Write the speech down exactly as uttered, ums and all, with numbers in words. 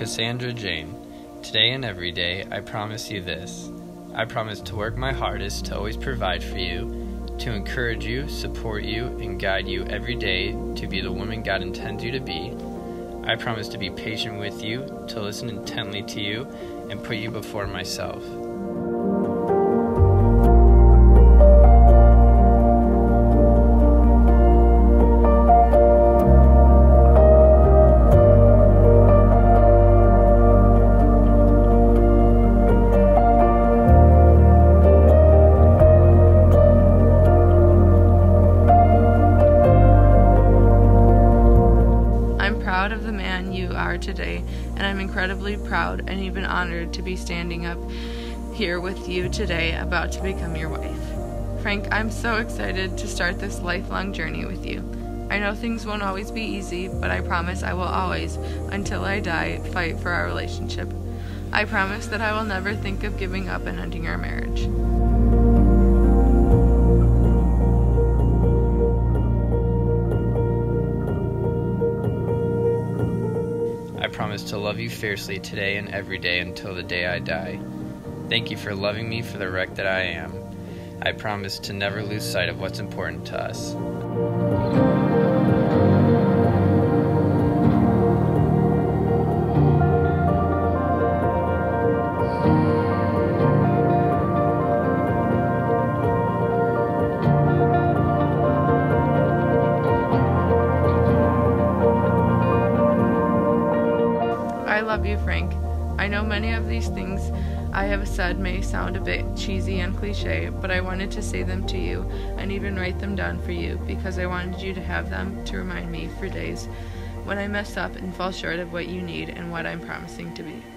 Cassandra Jane, today and every day I promise you this. I promise to work my hardest to always provide for you, to encourage you, support you, and guide you every day to be the woman God intends you to be. I promise to be patient with you, to listen intently to you, and put you before myself. I'm proud of the man you are today, and I'm incredibly proud and even honored to be standing up here with you today about to become your wife. Frank, I'm so excited to start this lifelong journey with you. I know things won't always be easy, but I promise I will always, until I die, fight for our relationship. I promise that I will never think of giving up and ending our marriage. I promise to love you fiercely today and every day until the day I die. Thank you for loving me for the wreck that I am. I promise to never lose sight of what's important to us. I love you, Frank. I know many of these things I have said may sound a bit cheesy and cliche, but I wanted to say them to you and even write them down for you because I wanted you to have them to remind me for days when I mess up and fall short of what you need and what I'm promising to be.